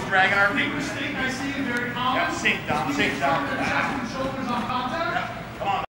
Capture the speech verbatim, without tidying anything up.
dragging our feet. I see you, very calm. Yeah, sink down, sink down.